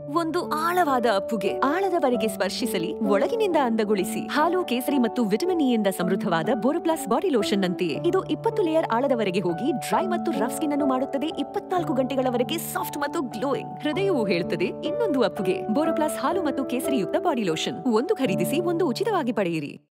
ಒಂದು ಆಳವಾದ ಅಪ್ಪುಗೆ ಆಳದವರೆಗೆ ಸ್ಪರ್ಶಿಸಲಿ, ಒಳಗಿನಿಂದ ಅಂದಗೊಳಿಸಿ. ಹಾಲು, ಕೇಸರಿ ಮತ್ತು ವಿಟಮಿನ್ ಇ ಯಿಂದ ಸಮೃದ್ಧವಾದ ಬೋರೋಪ್ಲಸ್ ಬಾಡಿ ಲೋಷನ್ ನಂತೆಯೇ ಇದು 20 ಲೇಯರ್ ಆಳದವರೆಗೆ ಹೋಗಿ ಡ್ರೈ ಮತ್ತು ರಫ್ ಸ್ಕಿನ್ ಅನ್ನು ಮಾಡುತ್ತದೆ. 24 ಗಂಟೆಗಳವರೆಗೆ ಸಾಫ್ಟ್ ಮತ್ತು ಗ್ಲೋಯಿಂಗ್. ಹೃದಯವು ಹೇಳುತ್ತದೆ ಇನ್ನೊಂದು ಅಪ್ಪುಗೆ. ಬೋರೋಪ್ಲಸ್ ಹಾಲು ಮತ್ತು ಕೇಸರಿಯುಕ್ತ ಬಾಡಿ ಲೋಷನ್. ಒಂದು ಖರೀದಿಸಿ, ಒಂದು ಉಚಿತವಾಗಿ ಪಡೆಯಿರಿ.